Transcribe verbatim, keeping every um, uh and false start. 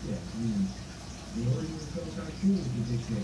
や、うん。日本人そのから急に出てきて、